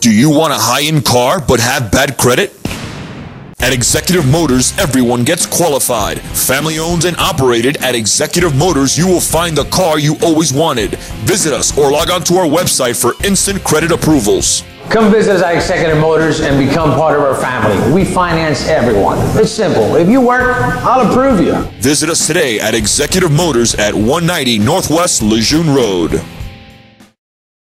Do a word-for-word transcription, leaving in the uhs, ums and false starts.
Do you want a high-end car but have bad credit? At Executive Motors, everyone gets qualified. Family owned and operated, at Executive Motors, you will find the car you always wanted. Visit us or log on to our website for instant credit approvals. Come visit us at Executive Motors and become part of our family. We finance everyone. It's simple. If you work, I'll approve you. Visit us today at Executive Motors at one ninety Northwest Lejeune Road.